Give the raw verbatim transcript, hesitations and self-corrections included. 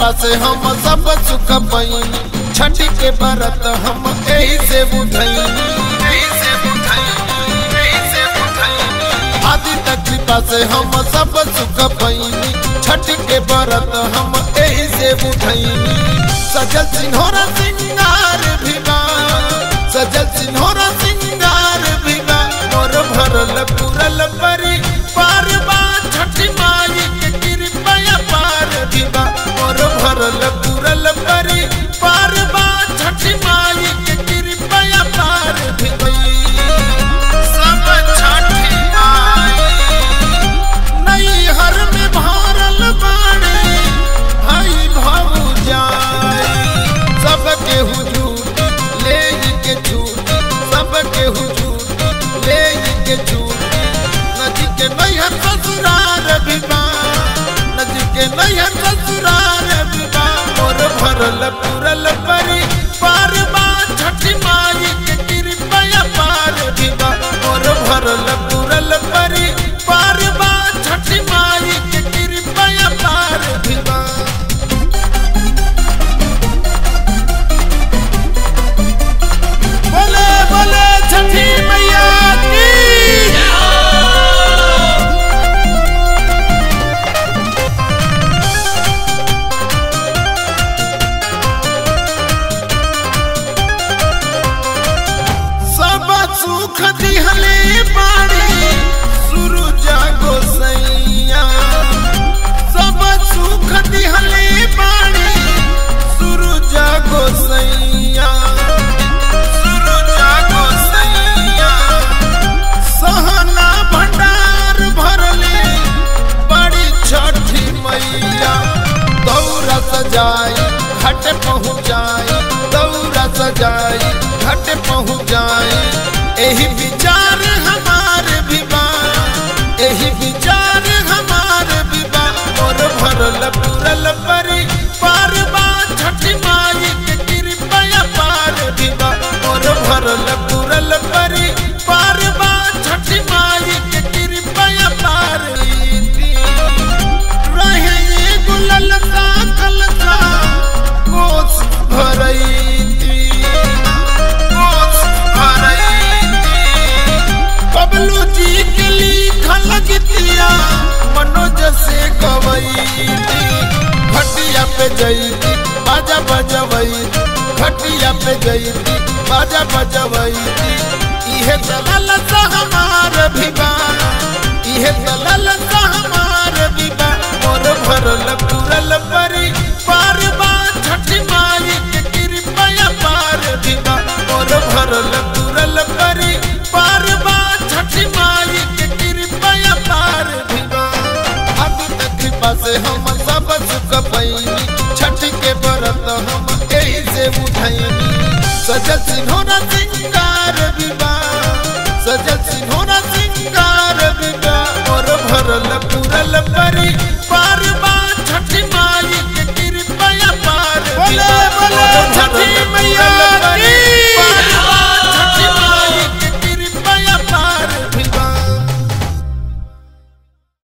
कृपा से हम सब सुख पाइनी, छठी के व्रत हम एही से उठैनी। आदि तक कृपा से हम सब सुख पाइनी, छठी के व्रत हम एही से उठैनी। सजल सिंहोरा सिंगार भिगा, सजल सिंहोरा सिंगार भिगा, मोर भरल पुरल परी पार बा छठी माई के कृपा पार भिगा, मोर भरल पुरल परी पार बा छठी माई के कृपा पार भिगई। सब छठी माई नैहर में भरल बाड़े भाई भौजाई, सबके हुजूर ले के झूठी, सबके हुजूर ले के झूठी। नदी के नैहर ससुरार विवा, नदी के नैहर ससुरार विवा, मोर भरल पुरल परी पार बा छठी माई के कृपा पार विवा, मोर भरल पुरल परी पार बा छठी माई के कृपा पार विवा। बोले बोले छठी मैया की। सब सुख दिहले बाड़ी सूरज गोसैया, सब सुख दिहले बाड़ी सूरज गोसैया, सूरज गोसैया। सहना भंडार भरले बड़ी छठी मैया, दौरा सजाई घाट पहुँचाई, दौरा सजाई घाट पहुँचाई। एही विचार हमार विवा, एही विचार हमार विवा, मोर भरल पुरल परी पार बा छठी माई के कृपा पार विवा, मोर भरल पुरल परी पार बा छठी माई के कृपा पार। रहे गुलल का कलका कोस भरैती, कोस भरैती। बबलू जी के लिखल गीतिया मनोज से गवैती, घटिया पे जैती बाजा बजवैती, घटिया पे जैती बाजा बजवैती। इहे चलल सा हमार विवा, इहे चलल सा हमार विवा, मोर भरल पुरल परी पार बा छठी माई के कृपा पार विवा, मोर भरल पुरल परी पार बा छठी माई के कृपा पार विवा। आदि तक कृपा से हम सब सुख पाइनी, छठी के व्रत हम एही से उठैनी। सजल सिंहोरा सिंगार विवा, सजल सिंहोरा सिंगार विवा, मोर भरल पुरल परी